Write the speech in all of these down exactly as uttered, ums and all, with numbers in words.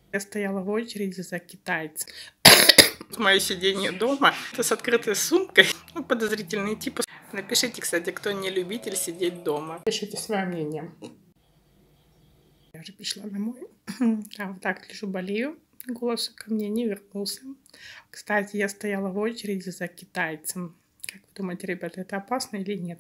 Я стояла в очереди за китайцем. Мое сидение дома это с открытой сумкой. Ну, подозрительный тип. Напишите, кстати, кто не любитель сидеть дома. Пишите свое мнение. Я уже пришла домой. А вот так лежу, болею. Голос ко мне не вернулся. Кстати, я стояла в очереди за китайцем. Как вы думаете, ребята, это опасно или нет?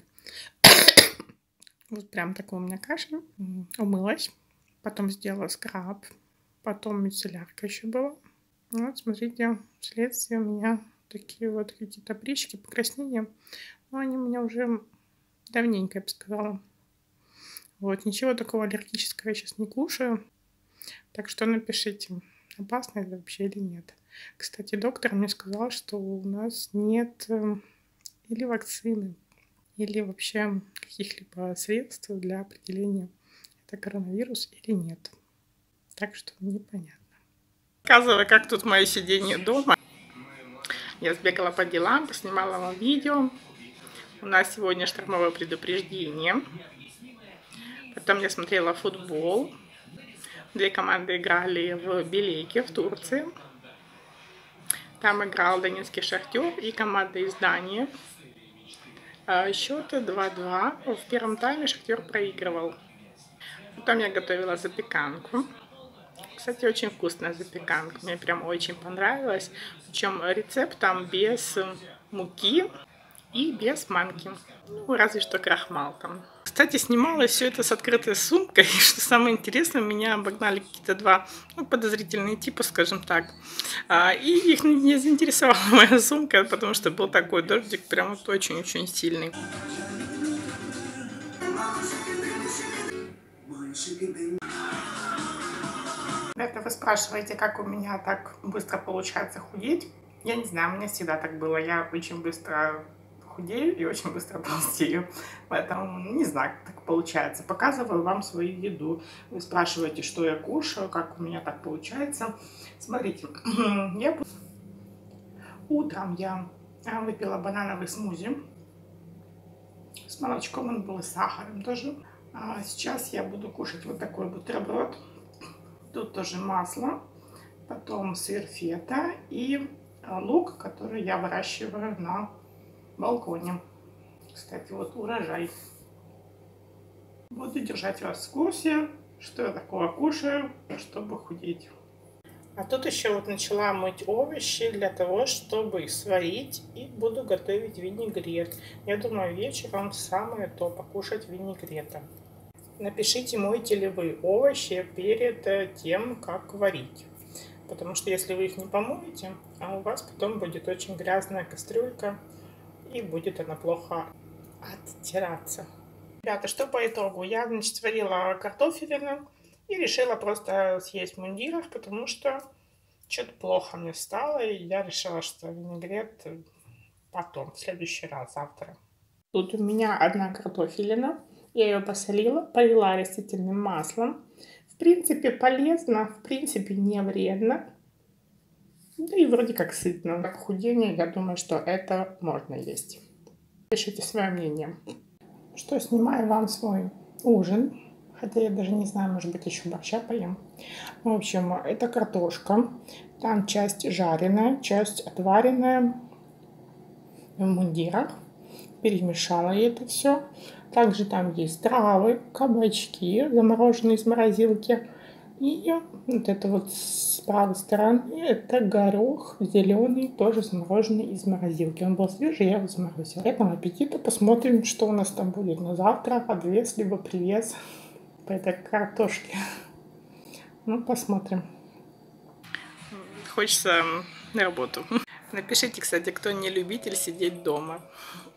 Вот прям такой у меня кашель. Умылась. Потом сделала скраб. Потом мицеллярка еще была. Вот, смотрите, вследствие у меня такие вот какие-то прыщики, покраснения. Но они у меня уже давненько, я бы сказала. Вот, ничего такого аллергического я сейчас не кушаю. Так что напишите, опасно это вообще или нет. Кстати, доктор мне сказал, что у нас нет или вакцины, или вообще каких-либо средств для определения, это коронавирус или нет. Так что непонятно. Показываю, как тут мое сидение дома. Я сбегала по делам, поснимала вам видео. У нас сегодня штормовое предупреждение. Потом я смотрела футбол. Две команды играли в Белейке, в Турции. Там играл Донецкий Шахтер и команда из Дании. Счет два-два. В первом тайме Шахтер проигрывал. Потом я готовила запеканку. Кстати, очень вкусная запеканка. Мне прям очень понравилось. Причем рецепт там без муки и без манки. Ну, разве что крахмал там. Кстати, снимала все это с открытой сумкой. И что самое интересное, меня обогнали какие-то два ну, подозрительные типа, скажем так. А, и их не заинтересовала моя сумка, потому что был такой дождик, прям вот очень-очень сильный. Это вы спрашиваете, как у меня так быстро получается худеть. Я не знаю, у меня всегда так было. Я очень быстро худею и очень быстро толстею. Поэтому не знаю, как так получается. Показываю вам свою еду. Вы спрашиваете, что я кушаю, как у меня так получается. Смотрите, я... утром я выпила банановый смузи с молочком, он был и с сахаром тоже. А сейчас я буду кушать вот такой бутерброд. Тут тоже масло, потом сыр фета и лук, который я выращиваю на балконе. Кстати, вот урожай. Буду держать вас в курсе, что я такого кушаю, чтобы худеть. А тут еще вот начала мыть овощи для того, чтобы их сварить, и буду готовить винегрет. Я думаю, вечером самое то покушать винегрета. Напишите, моете ли вы овощи перед тем, как варить. Потому что если вы их не помоете, а у вас потом будет очень грязная кастрюлька, и будет она плохо оттираться. Ребята, что по итогу? Я, значит, сварила картофелину и решила просто съесть в мундирах, потому что что-то плохо мне стало, и я решила, что винегрет потом, в следующий раз, завтра. Тут у меня одна картофелина. Я ее посолила, полила растительным маслом. В принципе, полезно, в принципе, не вредно. Да и вроде как сытно. Как худение, я думаю, что это можно есть. Пишите свое мнение. Что, снимаю вам свой ужин. Хотя я даже не знаю, может быть, еще борща поем. В общем, это картошка. Там часть жареная, часть отваренная в мундирах. Перемешала я это все. Также там есть травы, кабачки, замороженные из морозилки. И вот это вот с правой стороны, это горох зеленый, тоже замороженный из морозилки. Он был свежий, я его заморозила. Приятного аппетита. Посмотрим, что у нас там будет на завтра. Подвес, либо привес по этой картошке. Ну, посмотрим. Хочется на работу. Напишите, кстати, кто не любитель сидеть дома.